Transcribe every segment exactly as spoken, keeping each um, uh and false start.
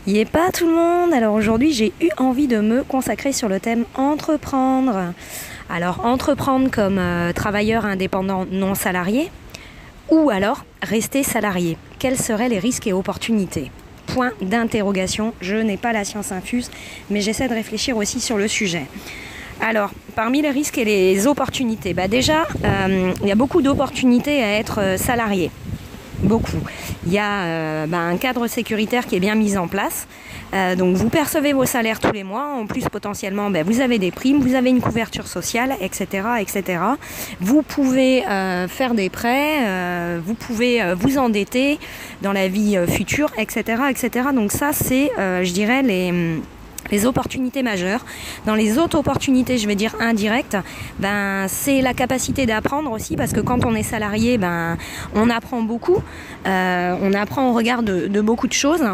Yé pas tout le monde. Alors aujourd'hui, j'ai eu envie de me consacrer sur le thème entreprendre. Alors entreprendre comme euh, travailleur indépendant non salarié ou alors rester salarié. Quels seraient les risques et opportunités? Point d'interrogation. Je n'ai pas la science infuse, mais j'essaie de réfléchir aussi sur le sujet. Alors, parmi les risques et les opportunités, bah déjà, euh, il y a beaucoup d'opportunités à être euh, salarié. Beaucoup. Il y a euh, bah, un cadre sécuritaire qui est bien mis en place. Euh, donc vous percevez vos salaires tous les mois. En plus, potentiellement, bah, vous avez des primes, vous avez une couverture sociale, et cetera, et cetera. Vous pouvez euh, faire des prêts, euh, vous pouvez euh, vous endetter dans la vie euh, future, et cetera, et cetera. Donc ça, c'est, euh, je dirais, les les opportunités majeures. Dans les autres opportunités, je vais dire indirectes, ben, c'est la capacité d'apprendre aussi, parce que quand on est salarié, ben, on apprend beaucoup, euh, on apprend au regard de, de beaucoup de choses.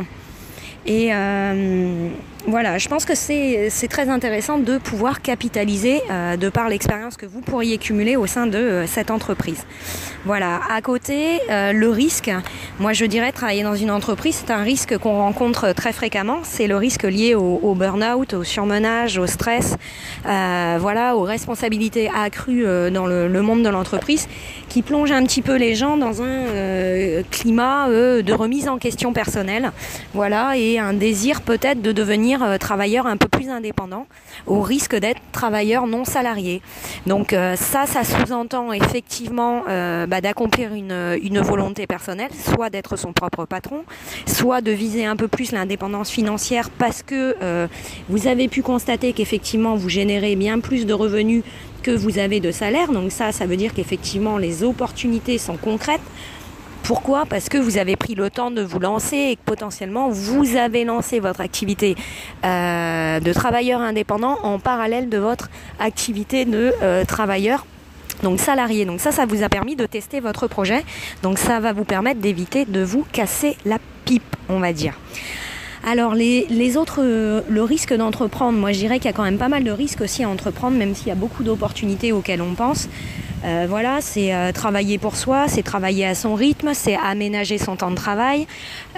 Et euh, voilà, je pense que c'est, c'est très intéressant de pouvoir capitaliser euh, de par l'expérience que vous pourriez cumuler au sein de euh, cette entreprise. Voilà, à côté, euh, le risque, moi je dirais travailler dans une entreprise, c'est un risque qu'on rencontre très fréquemment, c'est le risque lié au, au burn-out, au surmenage, au stress, euh, voilà, aux responsabilités accrues euh, dans le, le monde de l'entreprise, qui plonge un petit peu les gens dans un euh, climat euh, de remise en question personnelle, voilà, et un désir peut-être de devenir euh, travailleur un peu plus indépendant, au risque d'être travailleur non salarié. Donc euh, ça, ça sous-entend effectivement euh, bah, d'accomplir une, une volonté personnelle, soit d'être son propre patron, soit de viser un peu plus l'indépendance financière parce que euh, vous avez pu constater qu'effectivement vous générez bien plus de revenus que vous avez de salaire. Donc ça, ça veut dire qu'effectivement les opportunités sont concrètes. Pourquoi ? Parce que vous avez pris le temps de vous lancer et que potentiellement vous avez lancé votre activité euh, de travailleur indépendant en parallèle de votre activité de euh, travailleur donc salarié. Donc ça, ça vous a permis de tester votre projet. Donc ça va vous permettre d'éviter de vous casser la pipe, on va dire. Alors les, les autres, euh, le risque d'entreprendre, moi je dirais qu'il y a quand même pas mal de risques aussi à entreprendre, même s'il y a beaucoup d'opportunités auxquelles on pense. Euh, voilà, c'est euh, travailler pour soi, c'est travailler à son rythme, c'est aménager son temps de travail.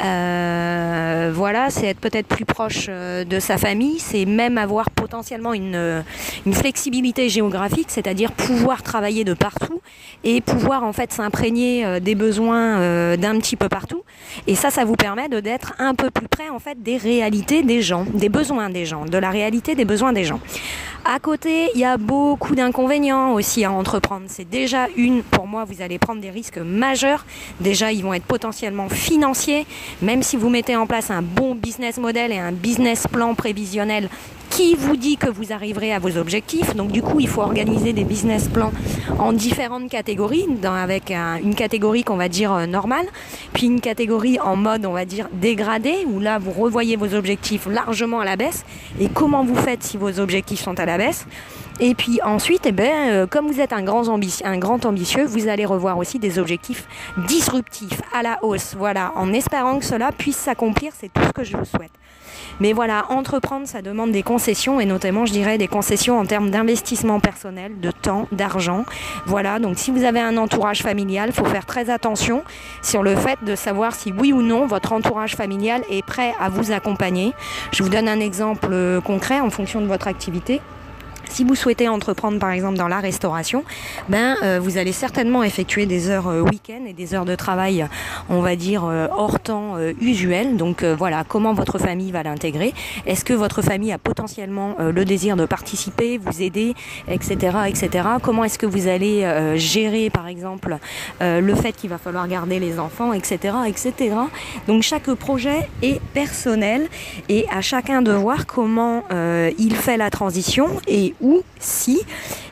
Euh, voilà, c'est être peut-être plus proche euh, de sa famille, c'est même avoir potentiellement une, euh, une flexibilité géographique, c'est-à-dire pouvoir travailler de partout et pouvoir en fait s'imprégner euh, des besoins euh, d'un petit peu partout. Et ça, ça vous permet de, d'être un peu plus près en fait des réalités des gens, des besoins des gens, de la réalité des besoins des gens. À côté, il y a beaucoup d'inconvénients aussi à entreprendre. C'est déjà une, pour moi, vous allez prendre des risques majeurs. Déjà, ils vont être potentiellement financiers, même si vous mettez en place un bon business model et un business plan prévisionnel qui vous dit que vous arriverez à vos objectifs. Donc du coup, il faut organiser des business plans en différentes catégories, dans, avec un, une catégorie qu'on va dire euh, normale, puis une catégorie en mode, on va dire, dégradé, où là, vous revoyez vos objectifs largement à la baisse. Et comment vous faites si vos objectifs sont à la baisse ? Et puis ensuite, eh ben, euh, comme vous êtes un grand, ambitie, un grand ambitieux, vous allez revoir aussi des objectifs disruptifs, à la hausse. Voilà, en espérant que cela puisse s'accomplir, c'est tout ce que je vous souhaite. Mais voilà, entreprendre, ça demande des concessions, et notamment, je dirais, des concessions en termes d'investissement personnel, de temps, d'argent. Voilà, donc si vous avez un entourage familial, il faut faire très attention sur le fait de savoir si oui ou non votre entourage familial est prêt à vous accompagner. Je vous donne un exemple concret en fonction de votre activité. Si vous souhaitez entreprendre par exemple dans la restauration, ben euh, vous allez certainement effectuer des heures euh, week-end et des heures de travail, on va dire euh, hors temps euh, usuel. Donc euh, voilà, comment votre famille va l'intégrer ? Est-ce que votre famille a potentiellement euh, le désir de participer, vous aider, et cetera, et cetera. Comment est-ce que vous allez euh, gérer par exemple euh, le fait qu'il va falloir garder les enfants, et cetera, et cetera. Donc chaque projet est personnel et à chacun de voir comment euh, il fait la transition et ou si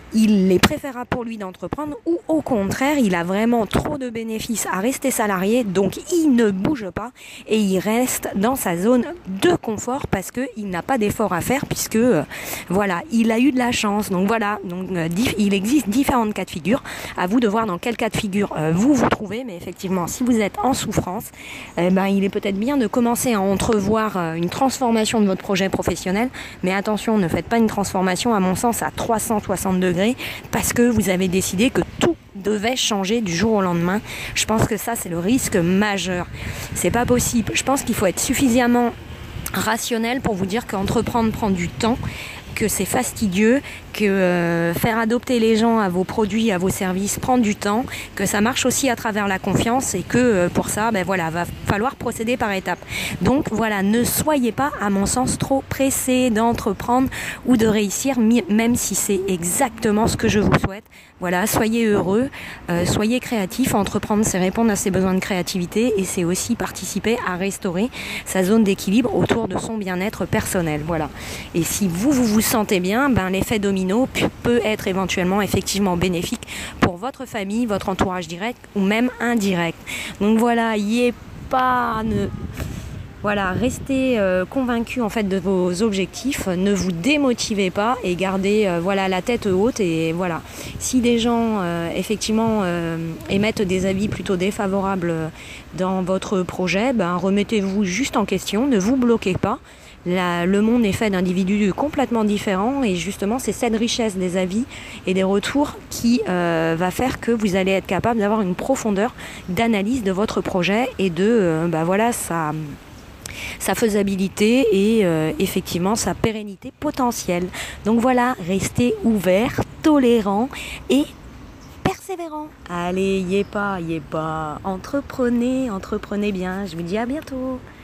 il est préférable pour lui d'entreprendre ou au contraire il a vraiment trop de bénéfices à rester salarié, donc il ne bouge pas et il reste dans sa zone de confort parce que il n'a pas d'effort à faire puisque euh, voilà, il a eu de la chance. Donc voilà, donc euh, dif- il existe différents cas de figure, à vous de voir dans quel cas de figure euh, vous vous trouvez, mais effectivement si vous êtes en souffrance, eh ben, il est peut-être bien de commencer à entrevoir euh, une transformation de votre projet professionnel, mais attention, ne faites pas une transformation à mon sens à trois cent soixante degrés parce que vous avez décidé que tout devait changer du jour au lendemain. Je pense que ça, c'est le risque majeur. C'est pas possible. Je pense qu'il faut être suffisamment rationnel pour vous dire qu'entreprendre prend du temps, que c'est fastidieux, que euh, faire adopter les gens à vos produits, à vos services prend du temps, que ça marche aussi à travers la confiance et que euh, pour ça, ben voilà, va falloir procéder par étapes. Donc voilà, ne soyez pas, à mon sens, trop pressés d'entreprendre ou de réussir, même si c'est exactement ce que je vous souhaite. Voilà, soyez heureux, euh, soyez créatifs. Entreprendre, c'est répondre à ses besoins de créativité et c'est aussi participer à restaurer sa zone d'équilibre autour de son bien-être personnel. Voilà. Et si vous, vous vous sentez bien, ben, l'effet domino peut être éventuellement effectivement bénéfique pour votre famille, votre entourage direct ou même indirect. Donc voilà, y est pas... Ne... Voilà, restez euh, convaincus en fait de vos objectifs, ne vous démotivez pas et gardez euh, voilà la tête haute. Et voilà, si des gens euh, effectivement euh, émettent des avis plutôt défavorables dans votre projet, ben remettez-vous juste en question, ne vous bloquez pas. La, le monde est fait d'individus complètement différents et justement c'est cette richesse des avis et des retours qui euh, va faire que vous allez être capable d'avoir une profondeur d'analyse de votre projet et de euh, ben voilà ça. sa faisabilité et euh, effectivement sa pérennité potentielle. Donc voilà, restez ouverts, tolérants et persévérants. Allez, y est pas, y est pas. Entreprenez, entreprenez bien. Je vous dis à bientôt.